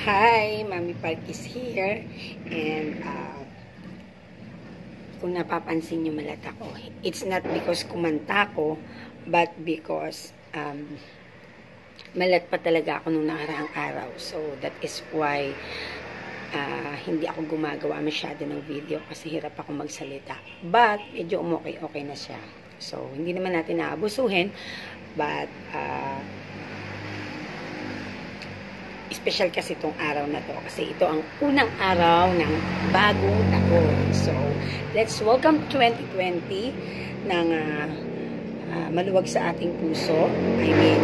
Hi, Mami Park is here. And kung napapansin nyo malat ako, it's not because kumanta ko, but because malat pa talaga ako nung nakaraang araw. So that is why hindi ako gumagawa masyado ng video kasi hirap ako magsalita. But medyo okay na siya. So hindi naman natin naabusuhin, but special kasi itong araw na to kasi ito ang unang araw ng bagong taon. So, let's welcome 2020 ng maluwag sa ating puso. I mean,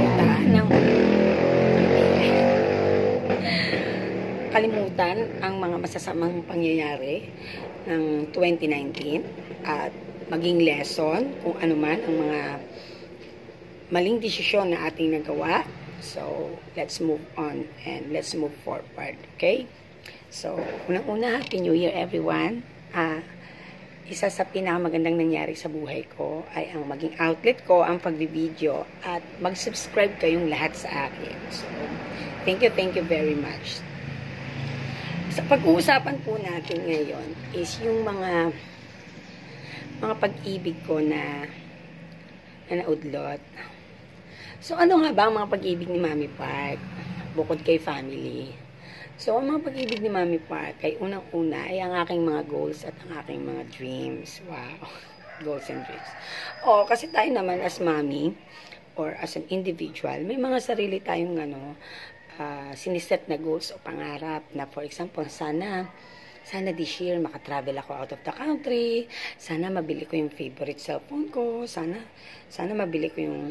kalimutan ang mga masasamang pangyayari ng 2019 at maging lesson kung ano man ang mga maling desisyon na ating nagawa. So, let's move on and let's move forward, okay? So, unang-una, Happy New Year everyone. Isa sa pinakamagandang nangyari sa buhay ko ay ang maging outlet ko ang pagbibideo at mag-subscribe kayong lahat sa akin. So, thank you very much. Sa pag-uusapan po natin ngayon is yung mga pag-ibig ko na naudlot. So, ano nga ba ang mga pag-ibig ni Mami Park? Bukod kay family. So, ang mga pag-ibig ni Mami Park ay unang-una ay ang aking mga goals at ang aking mga dreams. Wow! Goals and dreams. Kasi tayo naman as mami or as an individual, may mga sarili tayong siniset na goals o pangarap na for example, sana this year makatravel ako out of the country, sana mabili ko yung favorite cellphone ko, sana mabili ko yung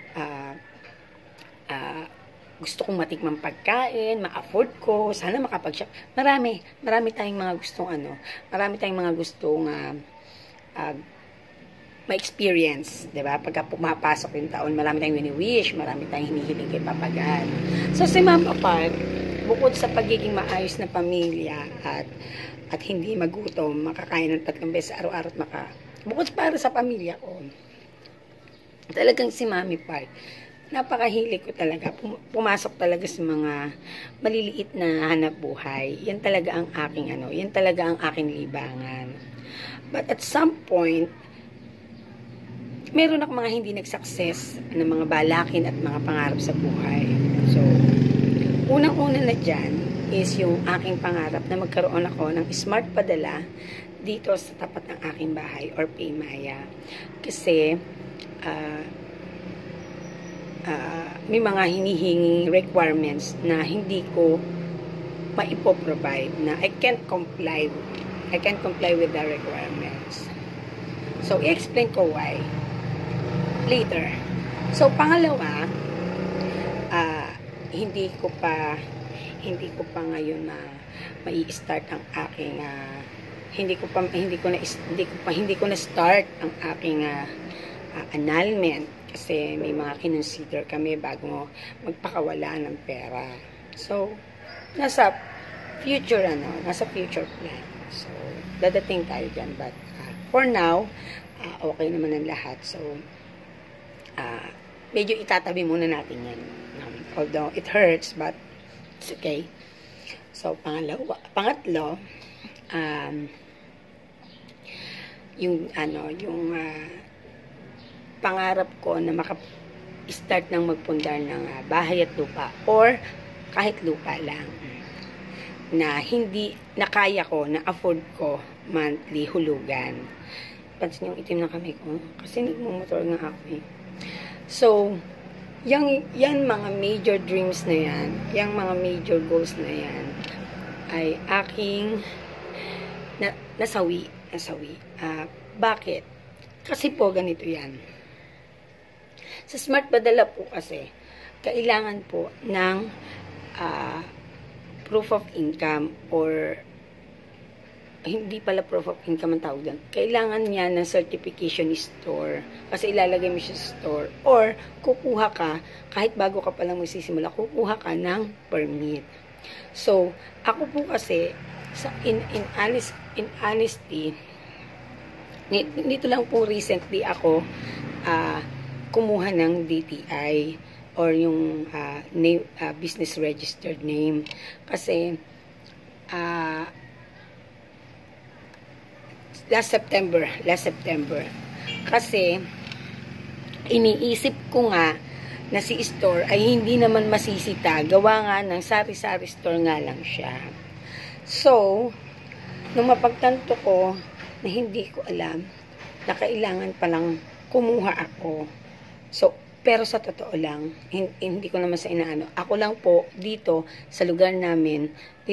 gusto kong matikmang pagkain, ma-afford ko, sana makapag-shop. Marami tayong mga gustong marami tayong mga gustong ma-experience, 'di ba? Pagka pumapasok yung taon, marami tayong wini-wish, marami tayong hinihiling kay Papa God. So si Mama Park, bukod sa pagiging maayos na pamilya at hindi magutom, makakain ng 3 beses araw-araw bukod para sa pamilya ko, talagang si Mami Park, napakahilig ko talaga. Pumasok talaga sa mga maliliit na hanap buhay. Yan talaga ang aking yan talaga ang aking libangan. But at some point, meron akong mga hindi nag-success na mga balakin at mga pangarap sa buhay. So, unang-una na dyan is yung aking pangarap na magkaroon ako ng smart padala dito sa tapat ng aking bahay or Paymaya. Kasi may mga hinihinging requirements na hindi ko maipoprovide, na I can't comply with the requirements. So, i-explain ko why later. So, pangalawa, hindi ko pa ngayon na mai-start ang aking hindi ko na start ang aking annulment kasi may mga kinonsider kami bago magpakawala ng pera. So, nasa future plan. So, dadating tayo dyan. But, for now, okay naman ang lahat. So, medyo itatabi muna natin yan. Although, it hurts, but it's okay. So, pangatlo, yung pangarap ko na maka-start ng magpundar ng bahay at lupa or kahit lupa lang na hindi nakaya ko, na afford ko monthly hulugan. Pansin yung itim na kamay ko kasi nagmumotor nga ako . So, yan mga major dreams na yan, yung mga major goals na yan ay aking nasawi. Bakit? Kasi po ganito yan. Sa smart padala po kasi, kailangan po ng proof of income or hindi pala proof of income ang tawag doon. Kailangan niya ng certification store kasi ilalagay mo siya sa store or kukuha ka, kahit bago ka palang magsisimula, kukuha ka ng permit. So, ako po kasi, in honesty, nito lang po recently ako kumuha ng DTI or yung name, business registered name. Kasi last September, kasi iniisip ko nga na si store ay hindi naman masisita, gawa nga ng sari-sari store nga lang siya. So, nung mapagtanto ko na hindi ko alam na kailangan palang kumuha ako. So, pero sa totoo lang, hindi ko naman sa inaano. Ako lang po dito sa lugar namin,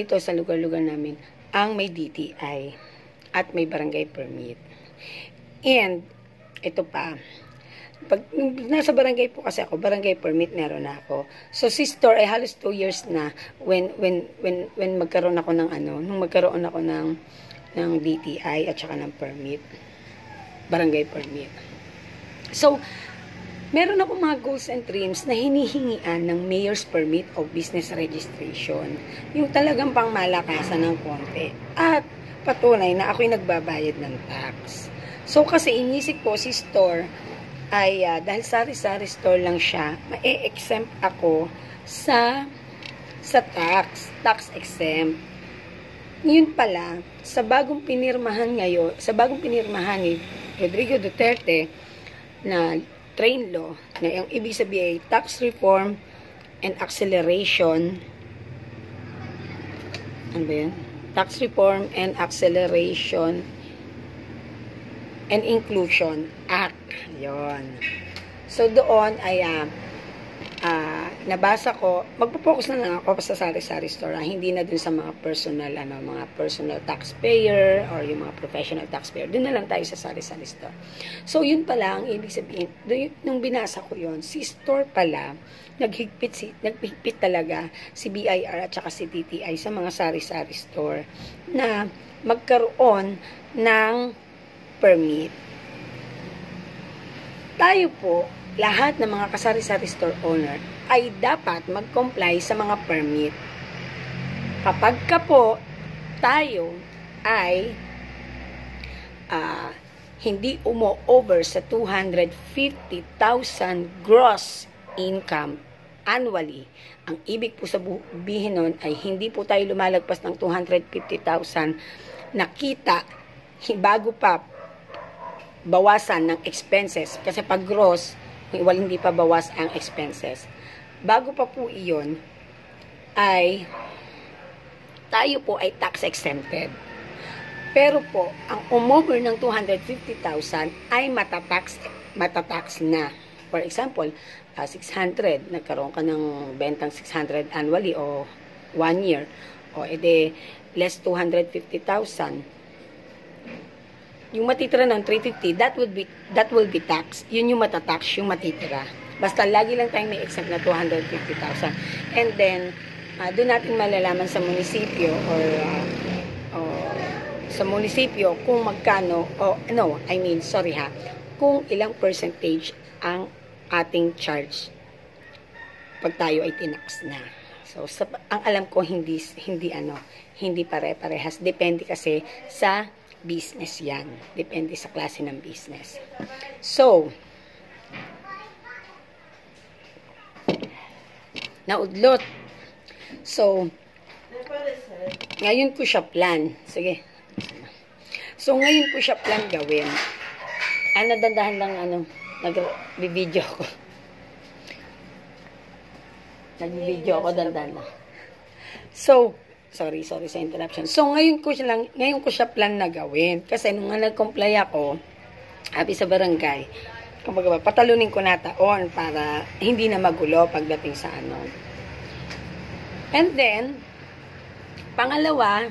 ang may DTI at may barangay permit. And, ito pa, pag nasa barangay po kasi ako, barangay permit meron na ako. So, si store ay halos 2 years na when magkaroon ako ng nung magkaroon ako ng DTI at saka ng permit, barangay permit. So, meron ako mga goals and dreams na hinihingian ng mayor's permit o business registration. Yung talagang pangmalakasan ng konti. At patunay na ako'y nagbabayad ng tax. So, kasi inisip ko si store ay dahil sari-sari store lang siya, ma-exempt ako sa tax exempt. Ngayon pala, sa bagong pinirmahan ni Rodrigo Duterte na train law, na yung ibig sabihin tax reform and acceleration, ano ba yan? Tax reform and acceleration and Inclusion Act. Yon. So, doon ay nabasa ko, magpo-focus na lang ako sa sari-sari store. Hindi na dun sa mga personal taxpayer or yung mga professional taxpayer. Dun na lang tayo sa sari-sari store. So, yun pala ang ibig sabihin. Nung binasa ko yun, si store pala, naghigpit talaga si BIR at saka si DTI sa mga sari-sari store na magkaroon ng permit. Tayo po, lahat ng mga kasari-sari store owner ay dapat mag-comply sa mga permit. Kapag ka po tayo ay hindi umo-over sa 250,000 gross income annually, ang ibig po sabihin nun ay hindi po tayo lumalagpas ng 250,000 na kita bago pa bawasan ng expenses. Kasi pag gross, hindi pa bawas ang expenses. Bago pa po iyon, ay tayo po ay tax exempted. Pero po, ang umover ng 250,000 ay matatax na. For example, 600, nagkaroon ka ng bentang 600 annually o 1 year, o edi less 250,000. Yung matitira ng 350, that will be tax. Yun yung matatax, yung matitira. Basta lagi lang tayong may exempt na 250,000. And then, doon natin malalaman sa munisipyo or sa munisipyo kung magkano, kung ilang percentage ang ating charge pag tayo ay tinax na. So, ang alam ko hindi pare-parehas. Depende kasi sa business yan. Depende sa klase ng business. So, naudlot. So, ngayon ko siya plan. Sige. So, ngayon ko siya plan gawin. Dandahan lang nag-video ko. Nag-video ako, dandahan lang. So, sorry sa interruption. So, ngayon ko siya plan na gawin. Kasi nung nag-comply ako, sabi sa barangay, patalunin ko na taon para hindi na magulo pagdating sa And then, pangalawa,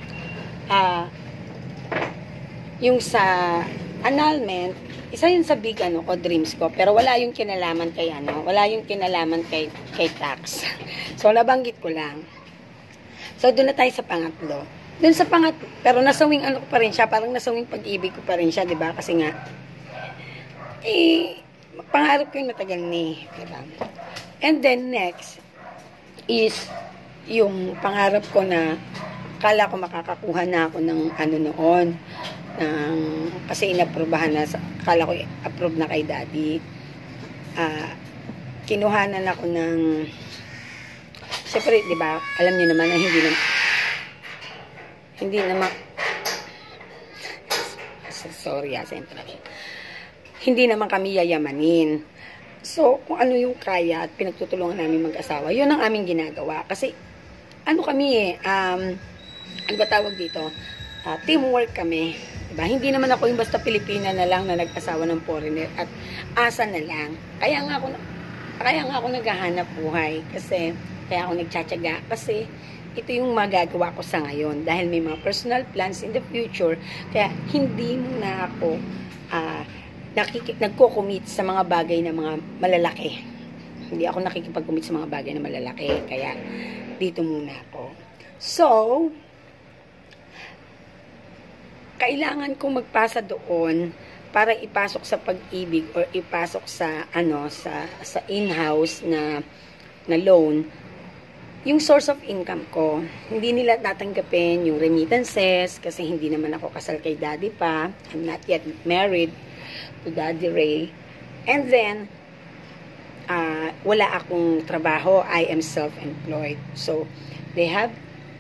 yung sa annulment, isa yun sa big dreams ko, pero wala yung kinalaman kay tax. So, nabanggit ko lang. So, doon na tayo sa pangatlo. Doon sa pangatlo, pero nasawing ko pa rin siya, parang nasawing pag-ibig ko pa rin siya, 'di ba? Kasi nga pangarap ko yung matagal ni, 'di ba? And then next is yung pangarap ko na kala ko makakakuha na ako ng noon, kasi inaprubahan na, kala ko approve na kay daddy. kinuhanan ako ng, syempre, di ba, alam niyo naman na hindi naman, sorry sa interruption. Hindi naman kami yayamanin. So, kung ano yung kaya at pinagtutulungan namin mag-asawa, yun ang aming ginagawa. Kasi, ano kami ano ba tawag dito? Teamwork kami. Diba? Hindi naman ako yung basta Pilipina na lang na nag-asawa ng foreigner at asa na lang. Kaya nga ako naghahanap buhay. Kaya ako nagtsatsaga. Kasi, ito yung magagawa ko sa ngayon. Dahil may mga personal plans in the future. Kaya, hindi muna ako nagko-commit sa mga bagay na mga malalaki. Hindi ako nakikipag-commit sa mga bagay na malalaki. Kaya, dito muna ako. So, kailangan kong magpasa doon para ipasok sa pag-ibig or ipasok sa sa in-house na loan yung source of income ko. Hindi nila tatanggapin yung remittances kasi hindi naman ako kasal kay daddy pa. I'm not yet married to Daddy Ray. And then wala akong trabaho. I am self-employed. So they have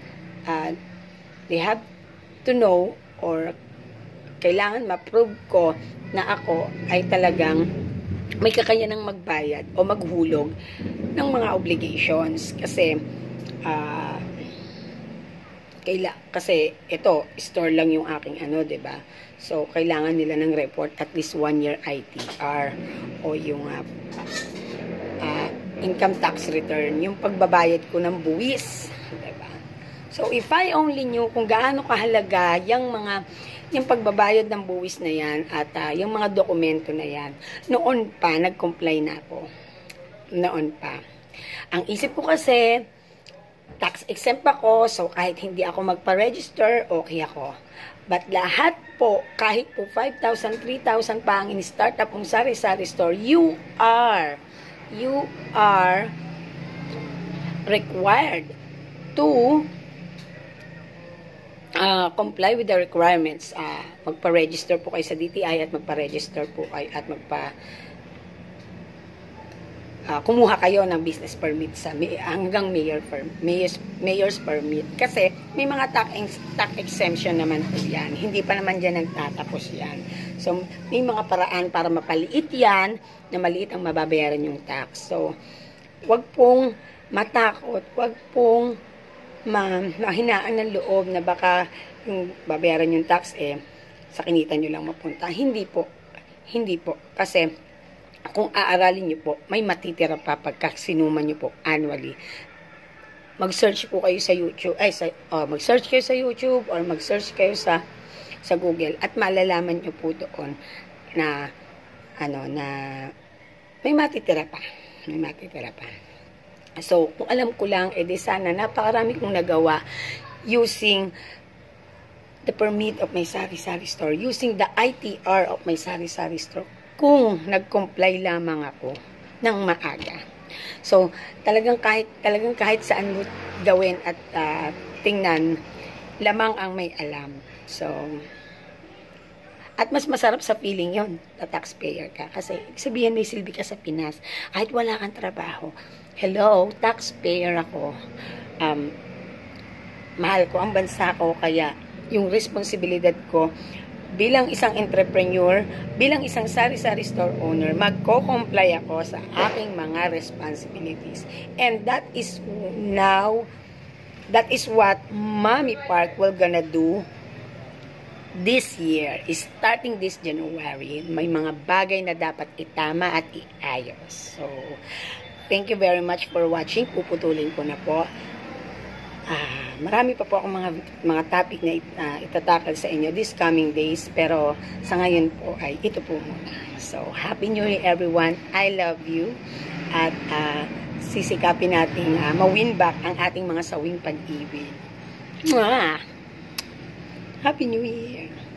to know or kailangan ma-prove ko na ako ay talagang may kakayanang magbayad o maghulog ng mga obligations. Kasi kasi ito, store lang yung aking diba? So, kailangan nila ng report at least 1 year ITR o yung income tax return, yung pagbabayad ko ng buwis, diba? So, if I only knew kung gaano kahalaga yung pagbabayad ng buwis na yan at yung mga dokumento na yan, noon pa, nag-comply na ako. Noon pa. Ang isip ko kasi, tax exempt ako, so kahit hindi ako magpa-register, okay ako. But lahat po, kahit po 5,000, 3,000 pa ang in-start up kung sari-sari store, you are required to comply with the requirements. Magpa-register po kayo sa DTI at magpa-register po kayo at kumuha kayo ng business permit hanggang mayor's permit. Kasi may mga tax exemption naman po yan. Hindi pa naman dyan nagtatapos yan. So, may mga paraan para mapaliit yan, na maliit ang mababayaran yung tax. So, wag pong matakot, wag pong mahinaan ng loob na baka yung babayaran yung tax sa kinita nyo lang mapunta. Hindi po. Kasi kung aaralin nyo po, may matitira pa pagka sinuman nyo po annually. Mag-search po kayo sa YouTube, mag-search kayo sa YouTube or mag-search kayo sa Google at malalaman nyo po doon na na may matitira pa. So, kung alam ko lang, di sana napakarami kong nagawa using the permit of my sari-sari store, using the ITR of my sari-sari store, kung nag-comply lamang ako ng maaga. So, talagang kahit saan mo gawin at tingnan, lamang ang may alam. So, at mas masarap sa feeling yon na taxpayer ka. Kasi, sabihin may silbi ka sa Pinas, kahit wala kang trabaho. Hello, taxpayer ako. Mahal ko ang bansa ko, kaya yung responsibilidad ko bilang isang entrepreneur, bilang isang sari-sari store owner, magko-comply ako sa aking mga responsibilities. And that is what Mommy Park will gonna do this year. Starting this January, may mga bagay na dapat itama at iayos. So, thank you very much for watching. Puputulin ko na po. Marami pa po akong mga topic na itatakal sa inyo this coming days, pero sa ngayon po ay ito po muna. So, Happy New Year everyone. I love you. At sisikapin natin ma-win back ang ating mga sawing pag-ibig. Happy New Year.